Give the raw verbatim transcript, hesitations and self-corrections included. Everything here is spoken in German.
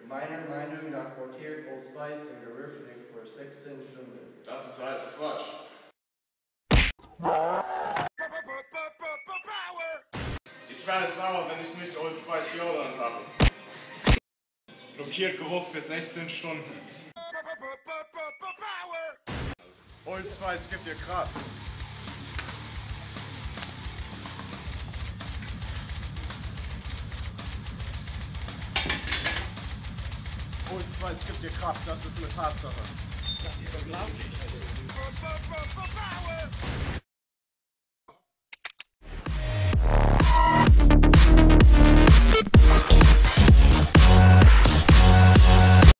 Meiner Meinung nach blockiert Old Spice den Geruch nicht für sechzehn Stunden. Das ist alles Quatsch. Ich werde sauer, wenn ich nicht Old Spice Deodorant habe. Blockiert Geruch für sechzehn Stunden. Old Spice gibt dir Kraft. Old Spice gibt dir Kraft, das ist eine Tatsache. Das ist unglaublich.